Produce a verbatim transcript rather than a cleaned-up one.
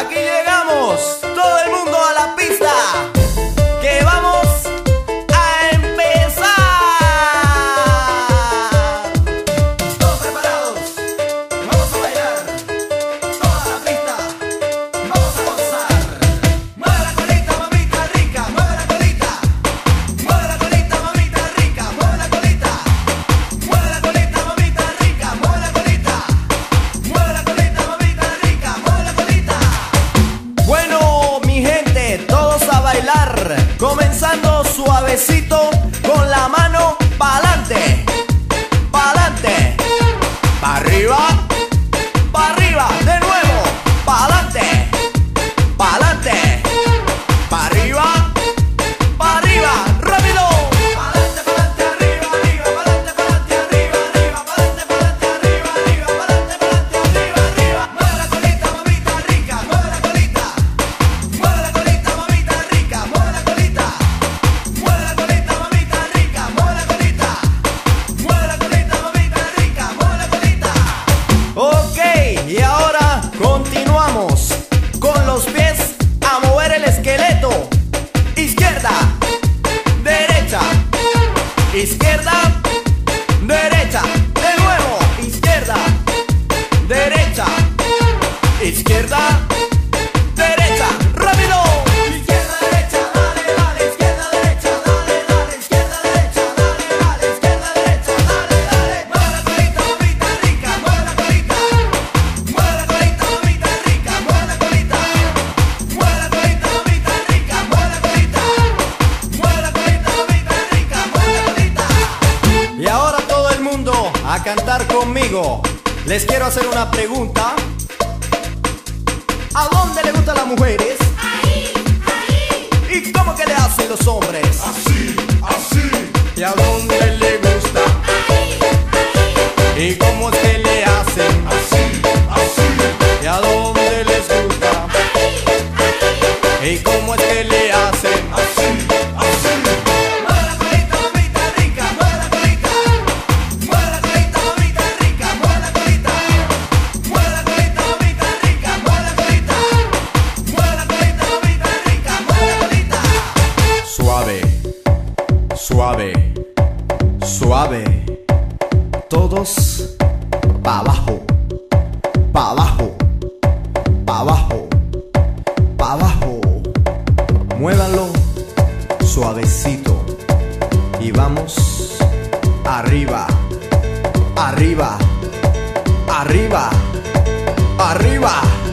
Aquí llegamos, todo el mundo a la pista, que vamos a empezar. Todos preparados, vamos a bailar, toda la pista, vamos a gozar. Mueve la colita, mamita rica, mueve la colita, mueve la colita, mamita rica, mueve la colita, mueve la colita, mamita rica, mueve la colita, mueve la colita, mamita rica, mueve la colita. Bueno, mi gente, todos a bailar, comenzando suavecito con la mano pa'lante, pa'lante, pa' arriba, pa' arriba, de nuevo, pa'lante, pa'lante, pa' arriba, pa' arriba, rápido. Pa'lante, pa'lante, arriba, arriba, pa'lante, pa'lante, arriba, arriba, pa'lante, pa'lante, arriba, arriba, pa'lante, pa'lante, arriba, arriba. Mueve la colita, mamita rica, mueve la colita, mueve la colita, mamita rica, mueve la colita, mueve la colita, mamita rica, mueve la colita, mueve la colita, mamita rica, mueve la colita. Ok, y ahora continuamos con los pies a mover el esqueleto. Izquierda, derecha, izquierda, derecha, de nuevo, izquierda, derecha, izquierda, derecha, rápido. Izquierda, derecha, dale, dale, izquierda, derecha, dale, dale, izquierda, derecha, dale, dale, izquierda, derecha, dale, dale. Mueve la colita, mamita rica, mueve la colita, mueve la colita, mamita rica, mueve la colita, mueve la colita, mamita rica, mueve la colita, mueve la colita, mamita rica, mueve la colita. Y ahora todo el mundo a cantar conmigo. Les quiero hacer una pregunta. ¿A dónde le gustan las mujeres? Ahí, ahí, ¿Y cómo que le hacen los hombres? Así, así, ¿Y a dónde le gusta? ahí, ahí, ¿Y cómo es que le hacen? así, así, ¿Y a dónde les gusta? ¿Y cómo es que le hacen? así, así. Mueve la colita, mamita rica, mueve la colita, mueve la colita, mamita rica, mueve la colita, mueve la colita, mamita rica, mueve la colita, mueve la colita, mamita rica, mueve la colita. Suave, suave, suave. Todos pa' abajo, pa' abajo, pa' abajo, pa' abajo. Muévanlo suavecito y vamos arriba, arriba, arriba, arriba.